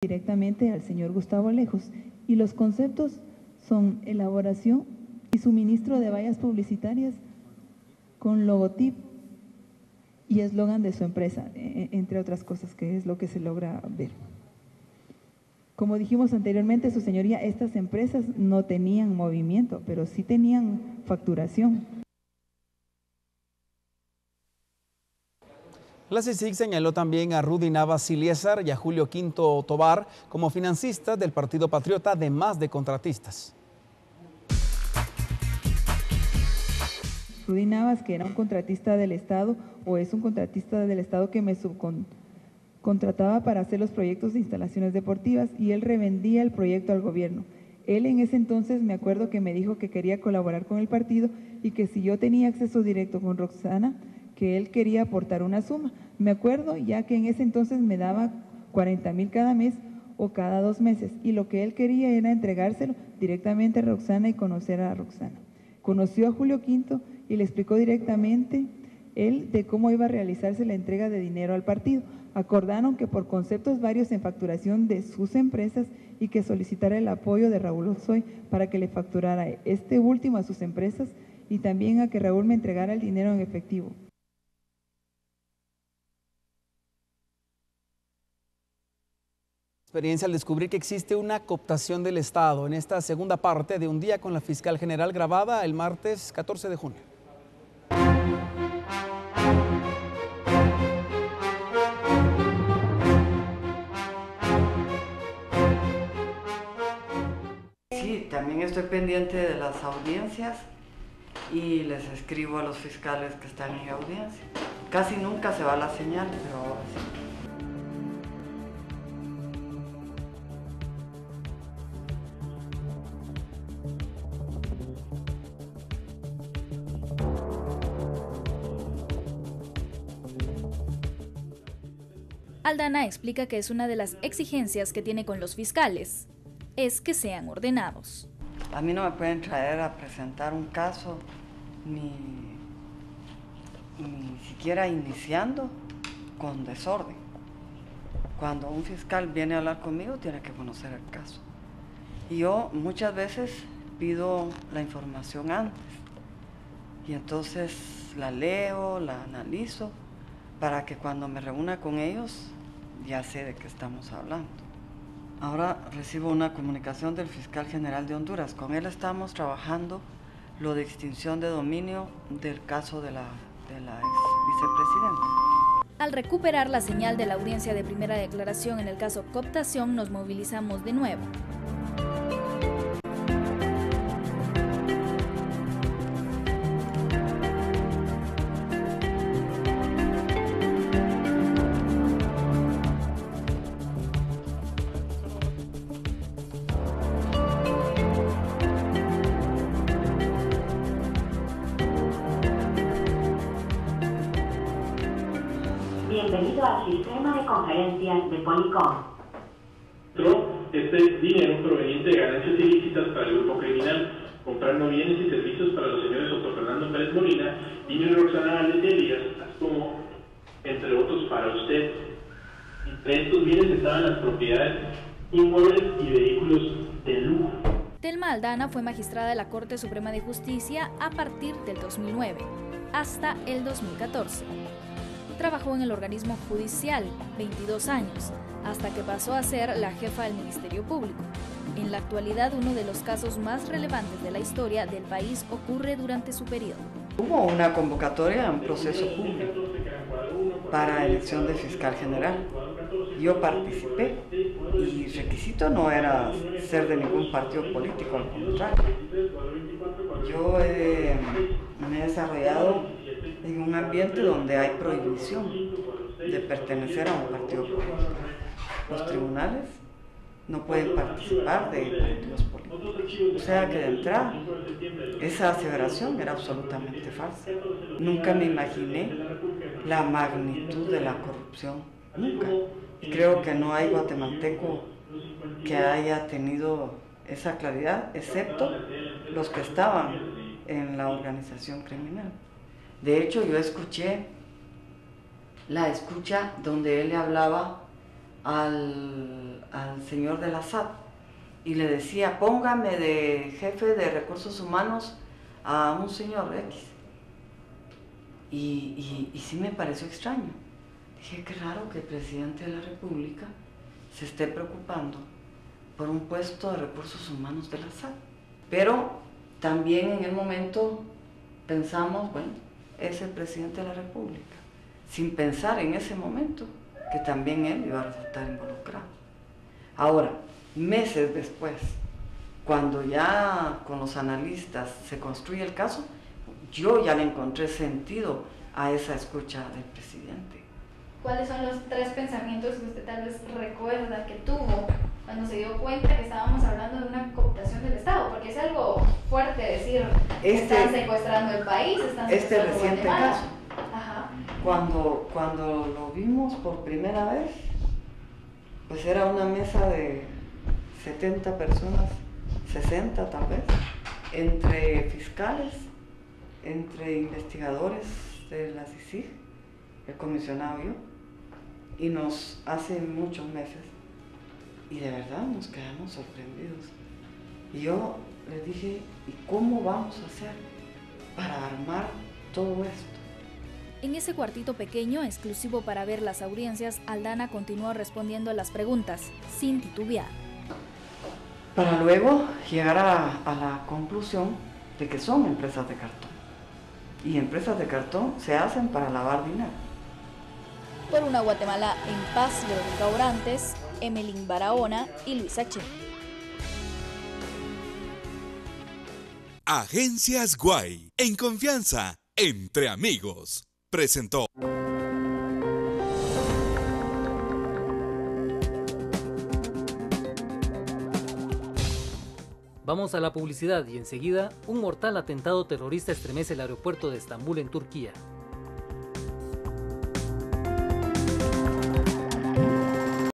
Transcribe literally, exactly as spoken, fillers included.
directamente al señor Gustavo Lejos, y los conceptos son elaboración y suministro de vallas publicitarias con logotipo y eslogan de su empresa, entre otras cosas, que es lo que se logra ver. Como dijimos anteriormente, su señoría, estas empresas no tenían movimiento, pero sí tenían facturación. La C I C señaló también a Rudy Navas Siliesar y a Julio Quinto Tobar como financistas del Partido Patriota, además de contratistas. Rudy Navas, que era un contratista del Estado, o es un contratista del Estado que me subcontrataba para hacer los proyectos de instalaciones deportivas, y él revendía el proyecto al gobierno. Él en ese entonces me acuerdo que me dijo que quería colaborar con el partido y que si yo tenía acceso directo con Roxana, que él quería aportar una suma. Me acuerdo ya que en ese entonces me daba cuarenta mil cada mes o cada dos meses, y lo que él quería era entregárselo directamente a Roxana y conocer a Roxana. Conoció a Julio Quinto y le explicó directamente él de cómo iba a realizarse la entrega de dinero al partido. Acordaron que por conceptos varios en facturación de sus empresas y que solicitara el apoyo de Raúl Ozoy para que le facturara este último a sus empresas y también a que Raúl me entregara el dinero en efectivo. Experiencia al descubrir que existe una cooptación del Estado en esta segunda parte de Un Día con la Fiscal General, grabada el martes catorce de junio. Sí, también estoy pendiente de las audiencias y les escribo a los fiscales que están en audiencia. Casi nunca se va la señal, pero ahora sí. Aldana explica que es una de las exigencias que tiene con los fiscales, es que sean ordenados. A mí no me pueden traer a presentar un caso, ni, ni siquiera iniciando con desorden. Cuando un fiscal viene a hablar conmigo, tiene que conocer el caso. Y yo muchas veces pido la información antes, y entonces la leo, la analizo, para que cuando me reúna con ellos ya sé de qué estamos hablando. Ahora recibo una comunicación del fiscal general de Honduras. Con él estamos trabajando lo de extinción de dominio del caso de la, de la ex vicepresidenta. Al recuperar la señal de la audiencia de primera declaración en el caso cooptación, nos movilizamos de nuevo. Bienvenido al sistema de conferencias de Policom. Este dinero proveniente de ganancias ilícitas para el grupo criminal, comprando bienes y servicios para los señores Otto Fernando Pérez Molina, Niño y Roxana Valdez de Elías, así como, entre otros, para usted. Entre estos bienes estaban las propiedades inmuebles y vehículos de lujo. Telma Aldana fue magistrada de la Corte Suprema de Justicia a partir del dos mil nueve hasta el dos mil catorce. Trabajó en el organismo judicial veintidós años, hasta que pasó a ser la jefa del Ministerio Público. En la actualidad, uno de los casos más relevantes de la historia del país ocurre durante su periodo. Hubo una convocatoria en proceso público para elección de fiscal general. Yo participé y el requisito no era ser de ningún partido político, al contrario. Yo eh, me he desarrollado en un ambiente donde hay prohibición de pertenecer a un partido político. Los tribunales no pueden participar de partidos políticos. O sea que de entrada, esa aseveración era absolutamente falsa. Nunca me imaginé la magnitud de la corrupción, nunca. Y creo que no hay guatemalteco que haya tenido esa claridad, excepto los que estaban en la organización criminal. De hecho, yo escuché la escucha donde él le hablaba al, al señor de la S A T y le decía, póngame de jefe de recursos humanos a un señor X. Y, y, y sí me pareció extraño. Dije, qué raro que el presidente de la República se esté preocupando por un puesto de recursos humanos de la S A T. Pero también en el momento pensamos, bueno, es el presidente de la República, sin pensar en ese momento que también él iba a resultar involucrado. Ahora, meses después, cuando ya con los analistas se construye el caso, yo ya le encontré sentido a esa escucha del presidente. ¿Cuáles son los tres pensamientos que usted tal vez recuerda que tuvo cuando se dio cuenta que estábamos hablando de una cooptación del Estado? Porque es algo fuerte decir que este, están secuestrando el país, están este secuestrando reciente Guatemala. caso. Ajá. Cuando, cuando lo vimos por primera vez, pues era una mesa de setenta personas, sesenta tal vez, entre fiscales, entre investigadores de la C I C I G, el comisionado y yo, y nos hace muchos meses, y de verdad nos quedamos sorprendidos. Y yo les dije, ¿y cómo vamos a hacer para armar todo esto? En ese cuartito pequeño, exclusivo para ver las audiencias, Aldana continuó respondiendo a las preguntas, sin titubear. Para luego llegar a, a la conclusión de que son empresas de cartón. Y empresas de cartón se hacen para lavar dinero. Por una Guatemala en paz, Verónica Orantes, Emelín Barahona y Luisa Che. Agencias Guay, en confianza, entre amigos. Presentó. Vamos a la publicidad y enseguida un mortal atentado terrorista estremece el aeropuerto de Estambul en Turquía.